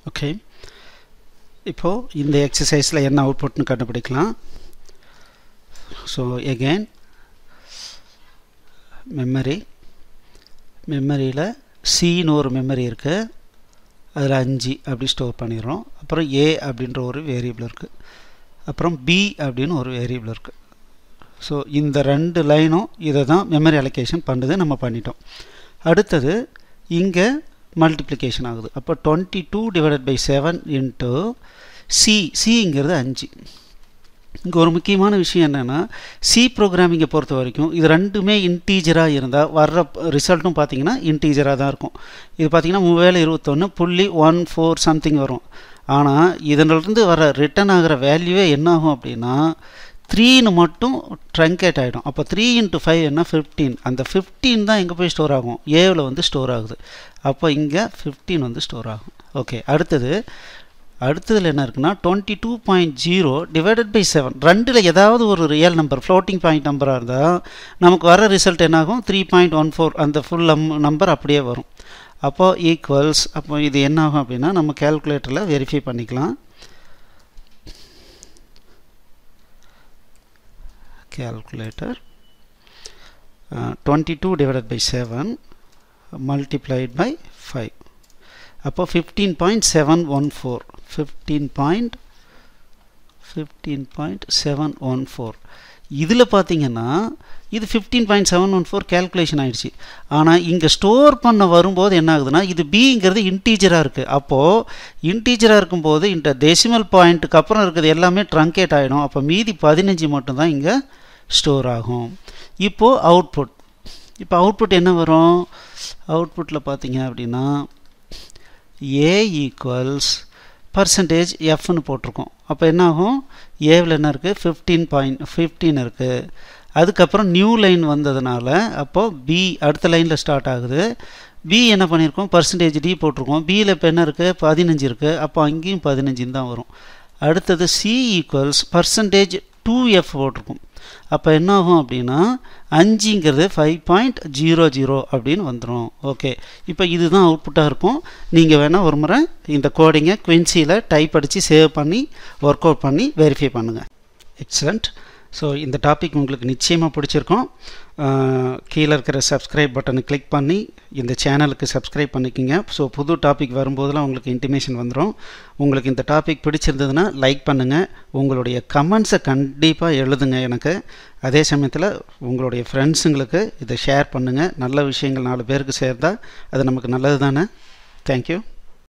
Okay, இப்போது இந்த எக்ஸசைஸில் என்ன அவுட்புட்னு கண்டுபிடிக்கலாம். ஸோ எகெயின் மெமரியில் சின்னு ஒரு மெமரி இருக்குது, அதில் 5 அப்படி ஸ்டோர் பண்ணிடுறோம். அப்புறம் ஏ அப்படின்ற ஒரு வேரியபிள் இருக்குது, அப்புறம் பி அப்படின்னு ஒரு வேரியபிள் இருக்குது. ஸோ இந்த 2 லைனும் இதை தான் மெமரி அலோகேஷன் பண்ணுது, நம்ம பண்ணிட்டோம். அடுத்தது இங்கே மல்டிப்ளிகேஷன் ஆகுது. அப்போ 22/7 இன்ட்டு சிங்கிறது 5. இங்கே ஒரு முக்கியமான விஷயம் என்னென்னா, சி ப்ரோக்ராமிங்கை பொறுத்த வரைக்கும் இது ரெண்டுமே இன்டீஜராக இருந்தால் வர்ற ரிசல்ட்டும் பார்த்தீங்கன்னா இன்டீஜராக தான் இருக்கும். இது பார்த்திங்கன்னா 3021.14 சம்திங் வரும். ஆனால் இதனிலிருந்து வர ரிட்டர்ன் ஆகிற வேல்யூவே என்ன ஆகும் அப்படின்னா 3ன்னு மட்டும் ட்ரங்கேட் ஆகிடும். அப்போ 3 × 5 என்ன 15. அந்த 15 தான் எங்கே போய் ஸ்டோர் ஆகும், ஏவில் வந்து ஸ்டோர் ஆகுது. அப்போ இங்கே 15 வந்து ஸ்டோர் ஆகும். ஓகே, அடுத்ததில் என்ன இருக்குன்னா 22.0/7. ரெண்டில் ஏதாவது ஒரு ரியல் நம்பர் ஃப்ளோட்டிங் பாயிண்ட் நம்பராக இருந்தால் நமக்கு வர ரிசல்ட் என்னாகும் 3.14. அந்த ஃபுல் நம்பர் அப்படியே வரும். அப்போ ஈக்குவல்ஸ், அப்போ இது என்ன ஆகும் அப்படின்னா நம்ம கேல்குலேட்டரில் வெரிஃபை பண்ணிக்கலாம். Calculator 22/7 multiplied by 5. அப்போ 15.714. 15.714. இதில் பார்த்தீங்கன்னா இது 15.714 கேல்குலேஷன் ஆகிடுச்சு. ஆனால் இங்கே ஸ்டோர் பண்ண வரும்போது என்ன ஆகுதுன்னா இது பிங்கிறது இன்டீஜராக இருக்குது. அப்போது இன்டீஜராக இருக்கும்போது இந்த டெசிமல் பாயிண்ட்டுக்கு அப்புறம் இருக்கிறது எல்லாமே ட்ரங்கேட் ஆகிடும். அப்போ மீதி 15 மட்டும்தான் இங்கே ஸ்டோர் ஆகும். இப்போது அவுட்புட் என்ன வரும், அவுட்புட்டில் பார்த்தீங்க அப்படின்னா ஏ ஈக்குவல்ஸ் %Fன்னு போட்டிருக்கோம். அப்போ என்ன ஆகும், ஏவில் என்ன இருக்குது 15 இருக்குது. அதுக்கப்புறம் நியூ லைன் வந்ததுனால அப்போது பி அடுத்த லைனில் ஸ்டார்ட் ஆகுது. பி என்ன பண்ணியிருக்கோம் %D போட்டிருக்கோம். பியில் இப்போ என்ன இருக்குது 15 இருக்குது. அப்போ அங்கேயும் 15 தான் வரும். அடுத்தது சி ஈக்குவல்ஸ் %2F போட்டிருக்கோம். அப்போ என்ன ஆகும் அப்படின்னா 5ங்கிறது 5.00 அப்படின்னு வந்துடும். ஓகே, இப்போ இதுதான் அவுட்புட்டாக இருக்கும். நீங்கள் வேணால் ஒரு முறை இந்த கோடிங்கை குவின்சியில் டைப் அடித்து சேவ் பண்ணி ஒர்க் அவுட் பண்ணி வெரிஃபை பண்ணுங்கள். எக்ஸலண்ட். ஸோ இந்த டாபிக் உங்களுக்கு நிச்சயமாக பிடிச்சிருக்கும். கீழே இருக்கிற சப்ஸ்கிரைப் பட்டனை கிளிக் பண்ணி இந்த சேனலுக்கு சப்ஸ்கிரைப் பண்ணிக்கோங்க. ஸோ புது டாபிக் வரும்போதெல்லாம் உங்களுக்கு இன்டிமேஷன் வந்துடும். உங்களுக்கு இந்த டாபிக் பிடிச்சிருந்ததுன்னா லைக் பண்ணுங்கள். உங்களுடைய கமெண்ட்ஸை கண்டிப்பாக எழுதுங்க எனக்கு. அதே சமயத்தில் உங்களுடைய ஃப்ரெண்ட்ஸுங்களுக்கு இதை ஷேர் பண்ணுங்கள். நல்ல விஷயங்கள் 4 பேருக்கு சேர்ந்தால் அது நமக்கு நல்லது தானே. தேங்க்யூ.